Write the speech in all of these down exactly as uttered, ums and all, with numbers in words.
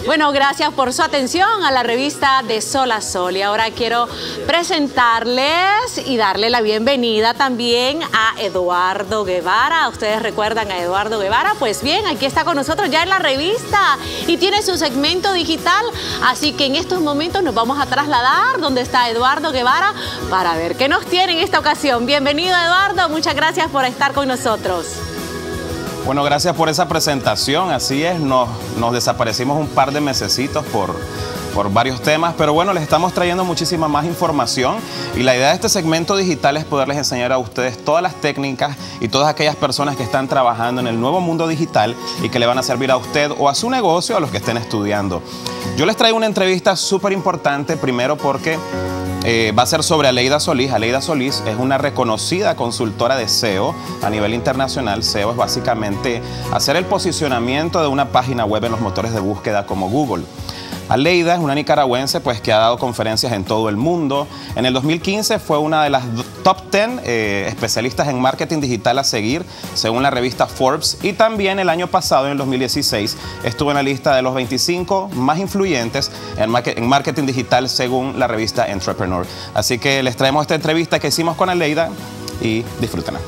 Bueno, gracias por su atención a la revista de Sol a Sol. Y ahora quiero presentarles y darle la bienvenida también a Eduardo Guevara. ¿Ustedes recuerdan a Eduardo Guevara? Pues bien, aquí está con nosotros ya en la revista y tiene su segmento digital. Así que en estos momentos nos vamos a trasladar donde está Eduardo Guevara para ver qué nos tiene en esta ocasión. Bienvenido, Eduardo. Muchas gracias por estar con nosotros. Bueno, gracias por esa presentación. Así es, nos, nos desaparecimos un par de mesecitos por, por varios temas, pero bueno, les estamos trayendo muchísima más información y la idea de este segmento digital es poderles enseñar a ustedes todas las técnicas y todas aquellas personas que están trabajando en el nuevo mundo digital y que le van a servir a usted o a su negocio o a los que estén estudiando. Yo les traigo una entrevista súper importante, primero porque Eh, va a ser sobre Aleida Solís. Aleida Solís es una reconocida consultora de S E O a nivel internacional. S E O es básicamente hacer el posicionamiento de una página web en los motores de búsqueda como Google. Aleida es una nicaragüense pues, que ha dado conferencias en todo el mundo. En el dos mil quince fue una de las top diez eh, especialistas en marketing digital a seguir, según la revista Forbes. Y también el año pasado, en el dos mil dieciséis, estuvo en la lista de los veinticinco más influyentes en, market, en marketing digital, según la revista Entrepreneur. Así que les traemos esta entrevista que hicimos con Aleida y disfrútenla.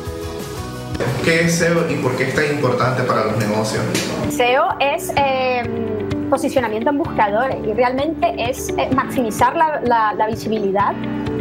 ¿Qué es S E O y por qué es tan importante para los negocios? S E O es eh, posicionamiento en buscadores y realmente es eh, maximizar la, la, la visibilidad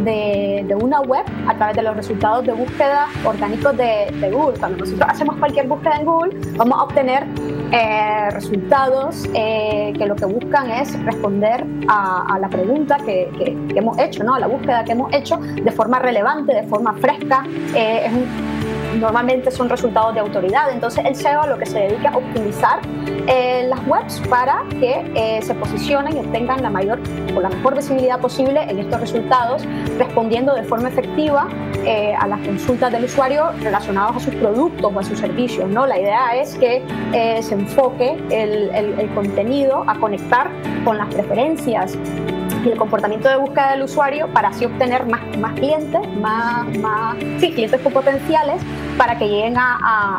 de, de una web a través de los resultados de búsqueda orgánicos de, de Google. Cuando nosotros hacemos cualquier búsqueda en Google, vamos a obtener eh, resultados eh, que lo que buscan es responder a, a la pregunta que, que, que hemos hecho, ¿no? A la búsqueda que hemos hecho de forma relevante, de forma fresca. Eh, es un, Normalmente son resultados de autoridad, entonces el S E O a lo que se dedica a optimizar eh, las webs para que eh, se posicionen y obtengan la mayor o la mejor visibilidad posible en estos resultados, respondiendo de forma efectiva eh, a las consultas del usuario relacionadas a sus productos o a sus servicios, ¿no? La idea es que eh, se enfoque el, el, el contenido a conectar con las preferencias y el comportamiento de búsqueda del usuario para así obtener más, más clientes, más, más sí, clientes potenciales para que lleguen a,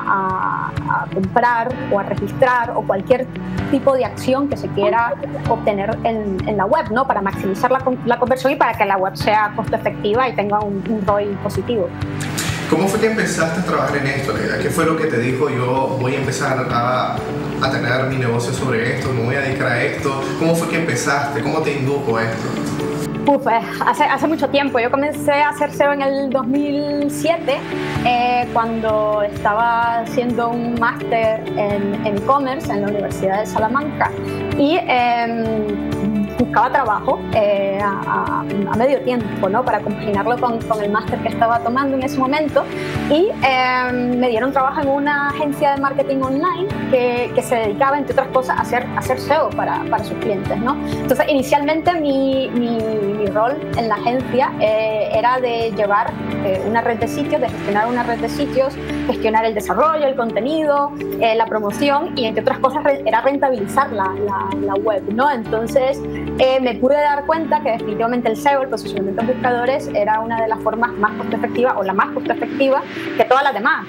a, a, a comprar o a registrar o cualquier tipo de acción que se quiera obtener en, en la web, ¿no? Para maximizar la, la conversión y para que la web sea costo efectiva y tenga un, un R O I positivo. ¿Cómo fue que empezaste a trabajar en esto, Aleida? ¿Qué fue lo que te dijo yo voy a empezar a, a tener mi negocio sobre esto, me voy a dedicar a esto? ¿Cómo fue que empezaste? ¿Cómo te indujo esto? Uf, eh, hace, hace mucho tiempo. Yo comencé a hacer S E O en el dos mil siete, eh, cuando estaba haciendo un máster en e-commerce en la Universidad de Salamanca y eh, buscaba trabajo eh, a, a, a medio tiempo, ¿no? Para compaginarlo con, con el máster que estaba tomando en ese momento y eh, me dieron trabajo en una agencia de marketing online que, que se dedicaba, entre otras cosas, a hacer, a hacer S E O para, para sus clientes, ¿no? Entonces, inicialmente mi, mi, mi rol en la agencia eh, era de llevar eh, una red de sitios, de gestionar una red de sitios, gestionar el desarrollo, el contenido, eh, la promoción y, entre otras cosas, era rentabilizar la, la, la web, ¿no? Entonces, Eh, me pude dar cuenta que definitivamente el S E O, el posicionamiento en buscadores, era una de las formas más costo efectiva o la más costo efectiva que todas las demás.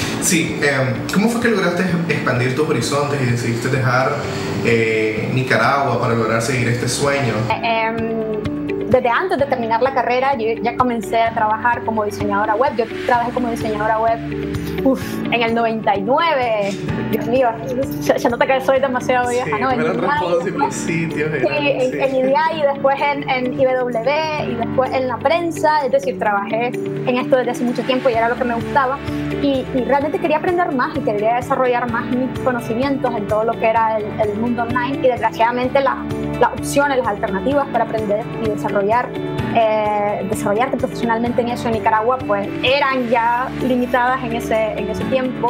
Sí, eh, ¿cómo fue que lograste expandir tus horizontes y decidiste dejar eh, Nicaragua para lograr seguir este sueño? Eh, eh, Desde antes de terminar la carrera, yo ya comencé a trabajar como diseñadora web. Yo trabajé como diseñadora web uf, en el noventa y nueve. Dios mío, se, se nota que soy demasiado vieja, sí, ¿no? En los sitios. Sí, eran, en, sí. en I D A y después en, en I W y después en la prensa. Es decir, trabajé en esto desde hace mucho tiempo y era lo que me gustaba. Y, y realmente quería aprender más y quería desarrollar más mis conocimientos en todo lo que era el, el mundo online y desgraciadamente la, las opciones, las alternativas para aprender y desarrollar eh, desarrollarte profesionalmente en eso en Nicaragua pues eran ya limitadas en ese, en ese tiempo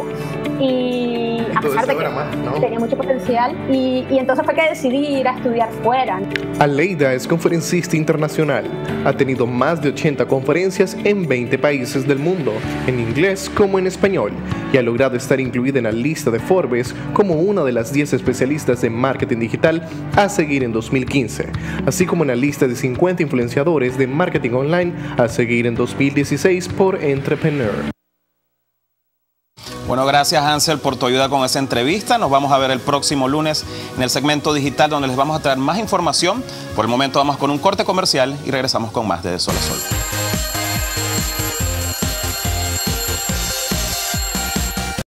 y a pesar de que más, ¿no? tenía mucho potencial y, y entonces fue que decidí ir a estudiar fuera. Aleida es conferencista internacional, ha tenido más de ochenta conferencias en veinte países del mundo, en inglés como en español, y ha logrado estar incluida en la lista de Forbes como una de las diez especialistas de marketing digital a seguir en dos mil quince, así como en la lista de cincuenta influenciadores de marketing online a seguir en dos mil dieciséis por Entrepreneur. Bueno, gracias Ansel por tu ayuda con esa entrevista. Nos vamos a ver el próximo lunes en el segmento digital donde les vamos a traer más información. Por el momento vamos con un corte comercial y regresamos con más de Sol a Sol.